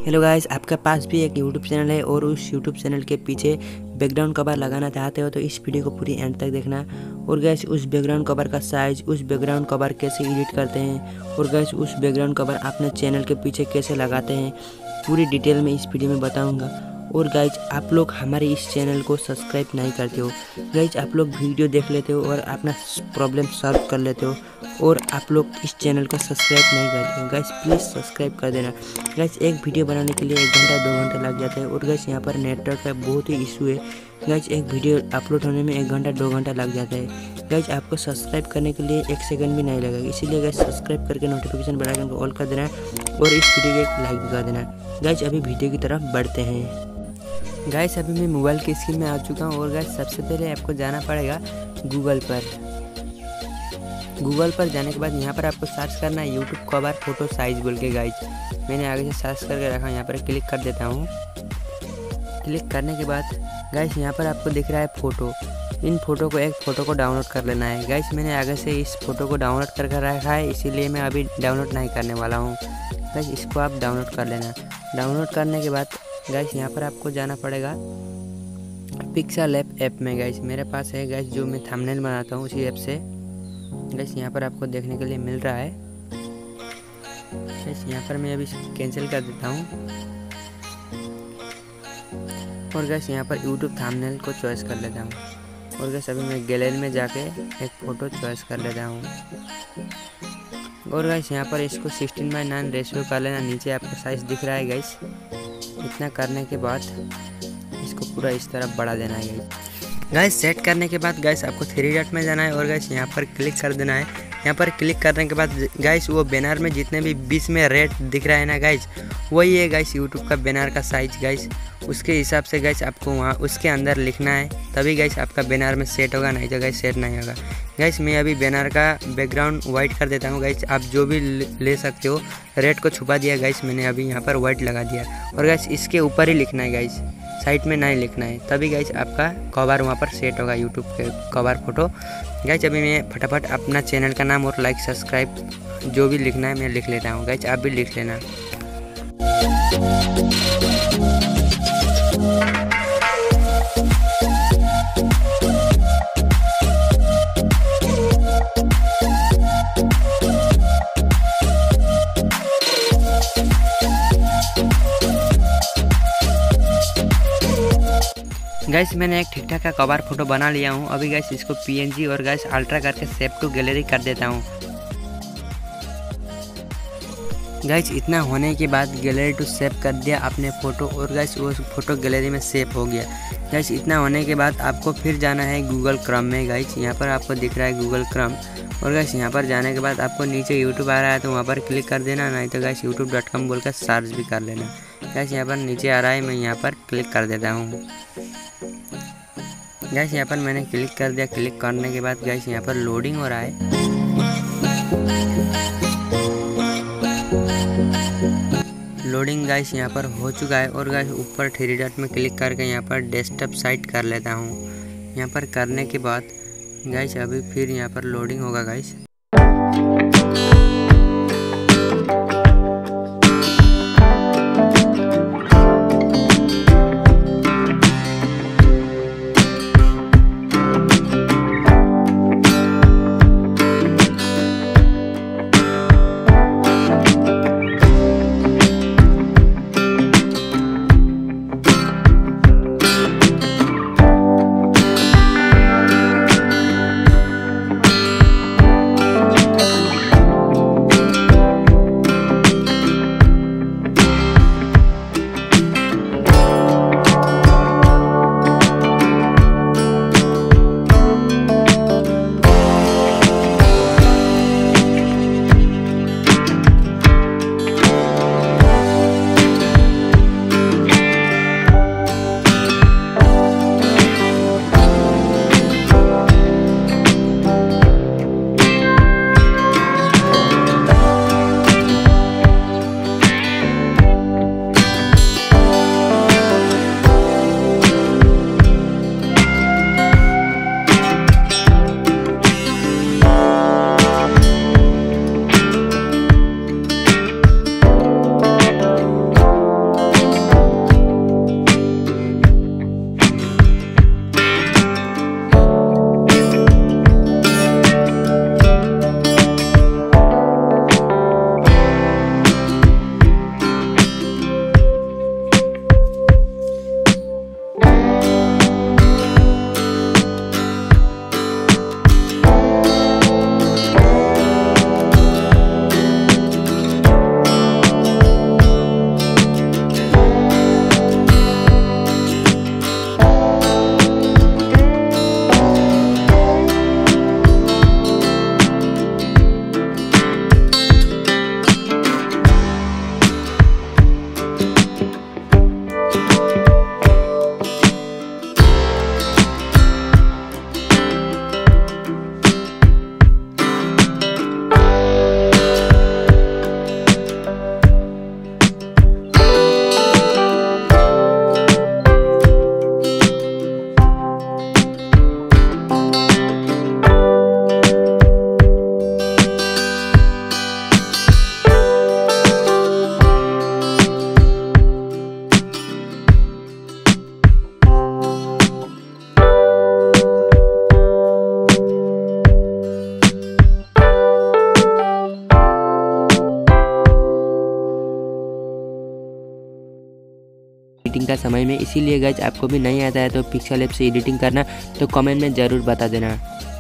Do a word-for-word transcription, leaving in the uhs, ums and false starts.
Hello guys, आपके पास भी एक यूट्यूब चैनल है और उस यूट्यूब चैनल के पीछे बैकग्राउंड कवर लगाना चाहते हो तो इस वीडियो को पूरी एंड तक देखना। और गाइस उस बैकग्राउंड कवर का साइज, उस बैकग्राउंड कवर कैसे एडिट करते हैं और गाइस उस बैकग्राउंड कवर अपने चैनल के पीछे कैसे लगाते हैं, पूरी डिटेल में इस वीडियो में बताऊँगा। और गाइज आप लोग हमारे इस चैनल को सब्सक्राइब नहीं करते हो, गाइज आप लोग वीडियो देख लेते हो और अपना प्रॉब्लम सॉल्व कर लेते हो और आप लोग इस चैनल को सब्सक्राइब नहीं करते हो। गाइज प्लीज़ सब्सक्राइब कर देना। गाइज एक वीडियो बनाने के लिए एक घंटा दो घंटा लग जाता है और गाइज यहाँ पर नेटवर्क का बहुत ही इशू है। गाइज एक वीडियो अपलोड होने में एक घंटा दो घंटा लग जाता है। गाइज आपको सब्सक्राइब करने के लिए एक सेकंड भी नहीं लगेगा, इसीलिए गाइज सब्सक्राइब करके नोटिफिकेशन बेल आइकन को ऑल कर देना है और इस वीडियो को एक लाइक भी कर देना। गाइज अभी वीडियो की तरफ बढ़ते हैं। गाइस अभी मैं मोबाइल की स्क्रीन में आ चुका हूँ और गाइस सबसे पहले आपको जाना पड़ेगा गूगल पर। गूगल पर जाने के बाद यहाँ पर आपको सर्च करना है यूट्यूब कवर फोटो साइज बोल के। गाइस मैंने आगे से सर्च करके रखा, यहाँ पर क्लिक कर देता हूँ। क्लिक करने के बाद गाइस यहाँ पर आपको दिख रहा है फ़ोटो। इन फ़ोटो को एक फ़ोटो को डाउनलोड कर लेना है। गाइस मैंने आगे से इस फ़ोटो को डाउनलोड करके रखा है, इसीलिए मैं अभी डाउनलोड नहीं करने वाला हूँ। गाइस इसको आप डाउनलोड कर लेना। डाउनलोड करने के बाद गाइस यहाँ पर आपको जाना पड़ेगा पिक्सेल ऐप ऐप में। गाइस मेरे पास है गाइस, जो मैं थंबनेल बनाता हूँ उसी ऐप से। गाइस यहाँ पर आपको देखने के लिए मिल रहा है। गाइस यहाँ पर मैं अभी कैंसिल कर देता हूँ और गाइस यहाँ पर यूट्यूब थंबनेल को चॉइस कर लेता हूँ। और गाइस अभी मैं गैलरी में जाके एक फ़ोटो चॉइस कर लेता हूँ। और गाइस यहाँ पर इसको सिक्सटीन बाई नाइन रेशियो कर लेना। नीचे आपको साइज़ दिख रहा है गाइस। इतना करने के बाद इसको पूरा इस तरफ बढ़ा देना है गाइस। गाइस सेट करने के बाद गाइस आपको थ्री डॉट में जाना है और गाइस यहाँ पर क्लिक कर देना है। यहाँ पर क्लिक करने के बाद गाइस वो बैनर में जितने भी बीच में रेड दिख रहा है ना गाइस, वही है गाइस यूट्यूब का बैनर का साइज। गाइस उसके हिसाब से गाइस आपको वहाँ उसके अंदर लिखना है, तभी गाइस आपका बैनर में सेट होगा, नहीं तो गाइस सेट नहीं होगा। गाइस मैं अभी बैनर का बैकग्राउंड वाइट कर देता हूँ। गाइस आप जो भी ले सकते हो। रेड को छुपा दिया गाइस मैंने, अभी यहाँ पर वाइट लगा दिया। और गाइस इसके ऊपर ही लिखना है गाइस, साइड में नहीं लिखना है, तभी गाइस आपका कवर वहाँ पर सेट होगा यूट्यूब के कवर फोटो। गाइस अभी मैं फटाफट अपना चैनल का नाम और लाइक सब्सक्राइब जो भी लिखना है मैं लिख लेता हूँ। गाइस आप भी लिख लेना। गाइस मैंने एक ठीक ठाक का कवर फोटो बना लिया हूँ। अभी गाइस इसको पीएनजी और गाइस अल्ट्रा करके सेव टू गैलरी कर देता हूँ। गाइस इतना होने के बाद गैलरी टू सेव कर दिया आपने फ़ोटो और गाइस वो फ़ोटो गैलरी में सेव हो गया। गाइस इतना होने के बाद आपको फिर जाना है गूगल क्रोम में। गाइस यहाँ पर आपको दिख रहा है गूगल क्रोम और गाइस यहाँ पर जाने के बाद आपको नीचे यूट्यूब आ रहा है तो वहाँ पर क्लिक कर देना, नहीं तो गाइस यूट्यूब डॉट कॉम बोल कर सर्च भी कर लेना। गाइस यहाँ पर नीचे आ रहा है, मैं यहाँ पर क्लिक कर देता हूँ। गाइस यहाँ पर मैंने क्लिक कर दिया। क्लिक करने के बाद गाइस यहाँ पर लोडिंग हो रहा है। लोडिंग गाइस यहाँ पर हो चुका है और गाइस ऊपर थ्री डॉट में क्लिक करके यहाँ पर डेस्कटॉप साइट कर लेता हूँ। यहाँ पर करने के बाद गाइस अभी फिर यहाँ पर लोडिंग होगा गाइस। एडिटिंग का समय में, इसीलिए गाइज आपको भी नहीं आता है तो पिक्सेल ऐप से एडिटिंग करना तो कमेंट में ज़रूर बता देना।